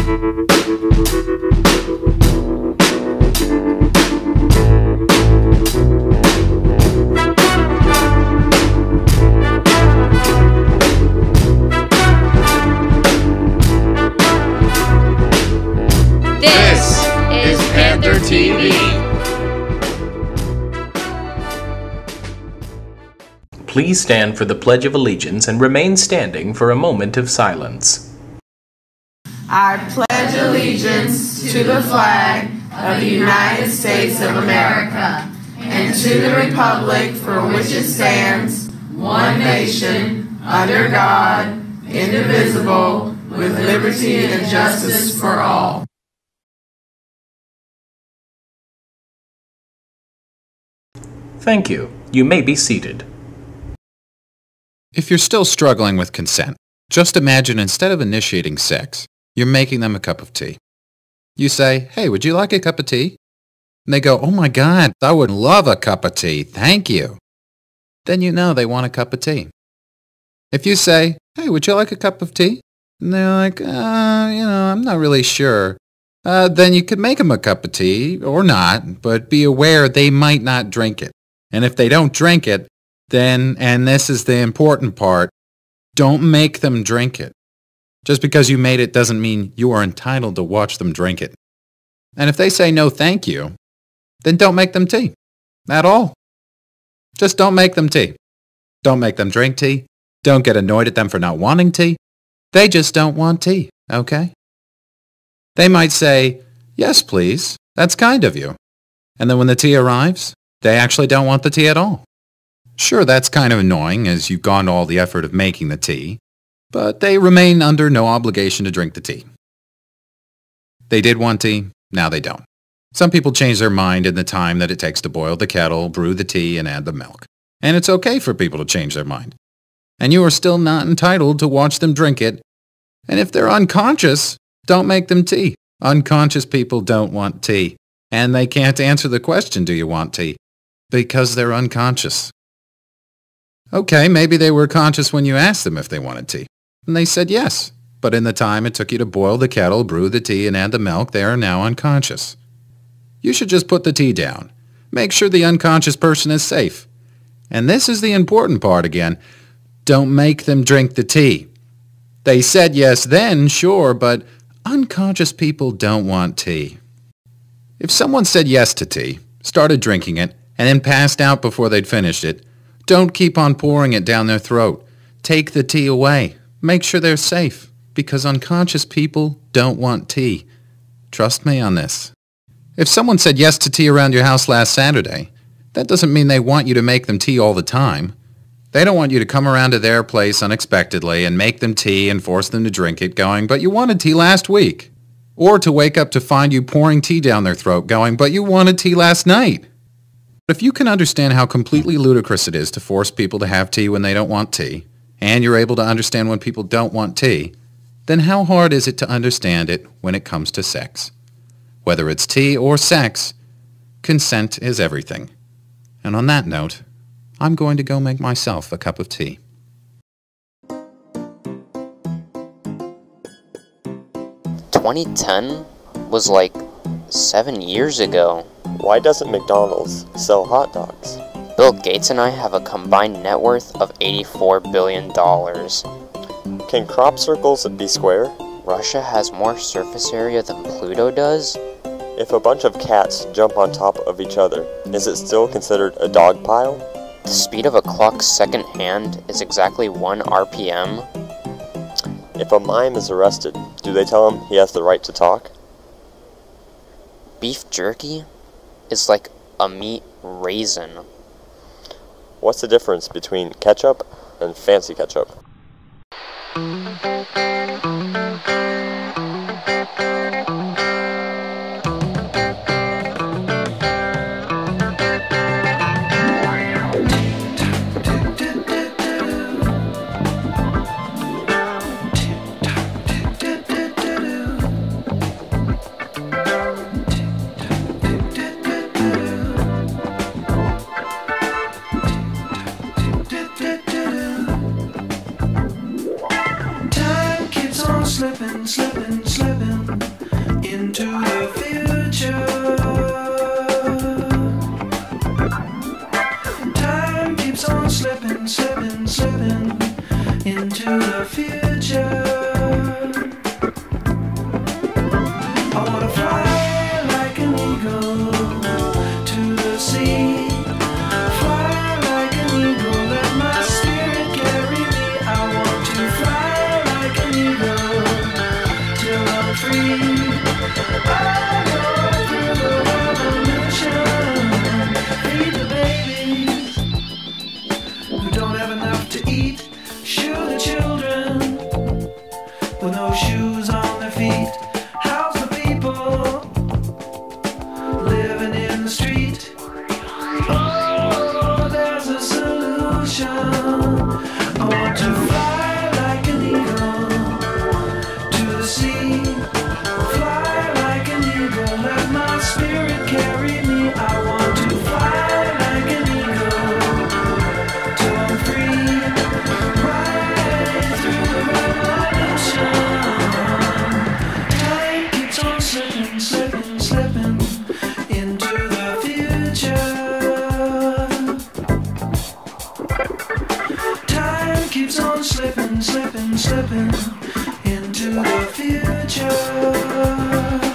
This is Panther TV. Please stand for the Pledge of Allegiance and remain standing for a moment of silence. I pledge allegiance to the flag of the United States of America and to the republic for which it stands, one nation, under God, indivisible, with liberty and justice for all. Thank you. You may be seated. If you're still struggling with consent, just imagine instead of initiating sex, you're making them a cup of tea. You say, "Hey, would you like a cup of tea?" And they go, "Oh my God, I would love a cup of tea, thank you." Then you know they want a cup of tea. If you say, "Hey, would you like a cup of tea?" And they're like, I'm not really sure. Then you could make them a cup of tea, or not, but be aware they might not drink it. And if they don't drink it, then, and this is the important part, don't make them drink it. Just because you made it doesn't mean you are entitled to watch them drink it. And if they say no thank you, then don't make them tea. At all. Just don't make them tea. Don't make them drink tea. Don't get annoyed at them for not wanting tea. They just don't want tea, okay? They might say, "Yes, please. That's kind of you." And then when the tea arrives, they actually don't want the tea at all. Sure, that's kind of annoying as you've gone to all the effort of making the tea, but they remain under no obligation to drink the tea. They did want tea, now they don't. Some people change their mind in the time that it takes to boil the kettle, brew the tea, and add the milk. And it's okay for people to change their mind. And you are still not entitled to watch them drink it. And if they're unconscious, don't make them tea. Unconscious people don't want tea. And they can't answer the question, "Do you want tea?" because they're unconscious. Okay, maybe they were conscious when you asked them if they wanted tea. And they said yes. But in the time it took you to boil the kettle, brew the tea, and add the milk, they are now unconscious. You should just put the tea down. Make sure the unconscious person is safe. And this is the important part again. Don't make them drink the tea. They said yes then, sure, but unconscious people don't want tea. If someone said yes to tea, started drinking it, and then passed out before they'd finished it, don't keep on pouring it down their throat. Take the tea away. Make sure they're safe, because unconscious people don't want tea. Trust me on this. If someone said yes to tea around your house last Saturday, that doesn't mean they want you to make them tea all the time. They don't want you to come around to their place unexpectedly and make them tea and force them to drink it going, "But you wanted tea last week." Or to wake up to find you pouring tea down their throat going, "But you wanted tea last night." But if you can understand how completely ludicrous it is to force people to have tea when they don't want tea, and you're able to understand when people don't want tea, then how hard is it to understand it when it comes to sex? Whether it's tea or sex, consent is everything. And on that note, I'm going to go make myself a cup of tea. 2010 was like 7 years ago. Why doesn't McDonald's sell hot dogs? Bill Gates and I have a combined net worth of $84 billion. Can crop circles be square? Russia has more surface area than Pluto does. If a bunch of cats jump on top of each other, is it still considered a dog pile? The speed of a clock's second hand is exactly 1 RPM. If a mime is arrested, do they tell him he has the right to talk? Beef jerky is like a meat raisin. What's the difference between ketchup and fancy ketchup? Slipping, slipping, slipping. Feed the babies who don't have enough to eat. Shoe the children with no shoes on their feet. House the people living in the street. Oh, there's a solution. I want to fly like an eagle to the sea. Fly like an eagle, let my spirit carry me. I want to fly like an eagle till I'm free. Right through the revolution. Time keeps on slipping, slipping, slipping into the future. Time keeps on slipping, slipping, slipping into the future.